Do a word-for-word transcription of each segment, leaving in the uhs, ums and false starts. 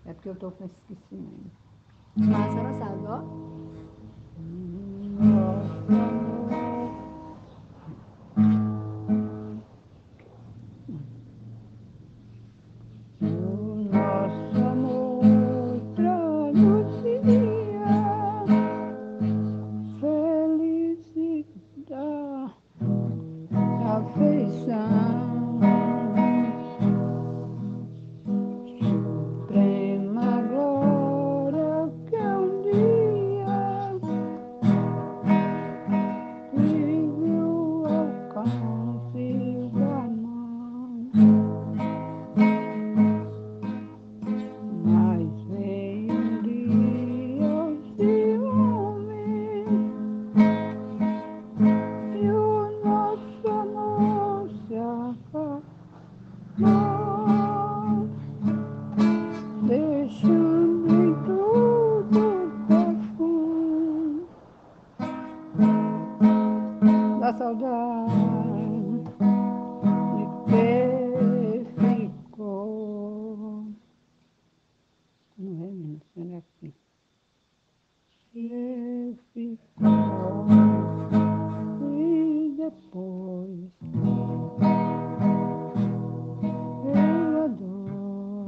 É porque eu tô com esquecimento. Mas a senhora sabe, ó. Nossa, o nosso amor traduziria felicidade, afeição, suprema glória que um dia tive o alcance da mão. Mas veio um dia o ciúme e o nosso amor se acabou, deixando em tudo profundo da saudade que ficou. Não é, menino? Olha aqui. Que ficou. E depois veio a dor.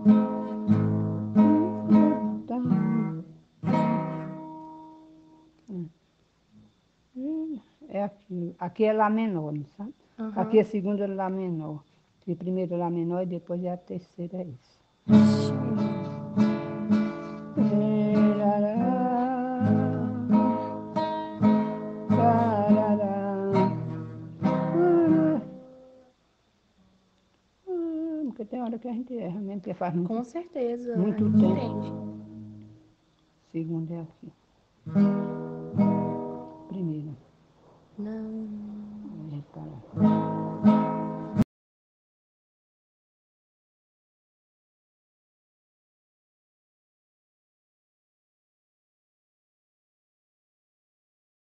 É aqui. Aqui é Lá menor, não sabe? Aham. Aqui é segunda Lá menor. E primeiro Lá menor e depois é a terceira, é isso. Ixi, Porque tem hora que a gente erra mesmo, porque faz muito, com certeza, a muito gente tempo. entende. Segundo é aqui. Primeiro. Não.